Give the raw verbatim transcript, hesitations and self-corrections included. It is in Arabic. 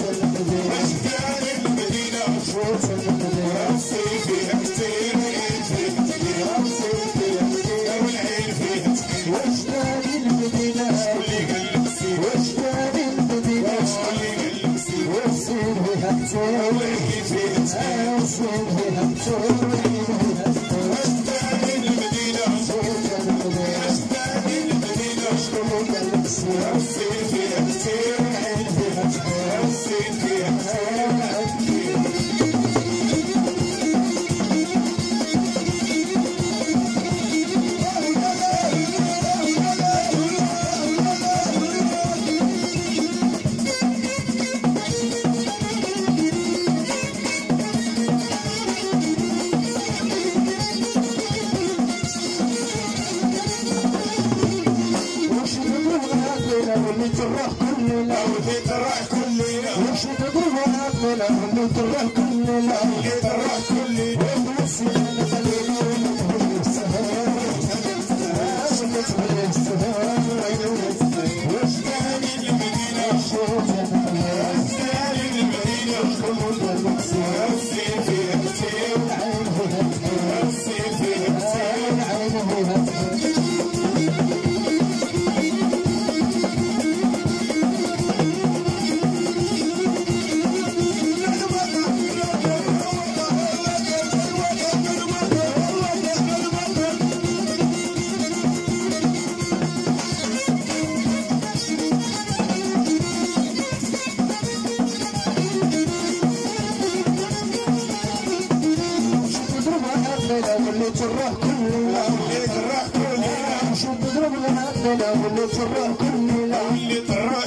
أشجار المدينة راسي فيها كتير والعين فيها كتير والعين فيها كتير واشتاق المدينة اللي قلب سير واشتاق المدينة اللي قلب سير والسير فيها كتير والعين فيها كتير والسير فيها كتير والعين فيها كتير أشجار المدينة أشجار المدينة راسي فيها كتير والعين فيها كتير راسي فيها كتير واللي تروح كل ليلة واللي تروح كل ليلة وش تضرب عقلنا واللي تروح كل ليلة واللي تروح كل ليلة والنسيان خلينا ونتبع السهام ونتبع السهام واشتاق المدينة أشجار المدينة راسي فيها كتير راسي فيها كتير واللي تروح كل ليلة واللي تروح كل ليلة وش تضرب العقلة واللي تروح كل ليلة واللي تروح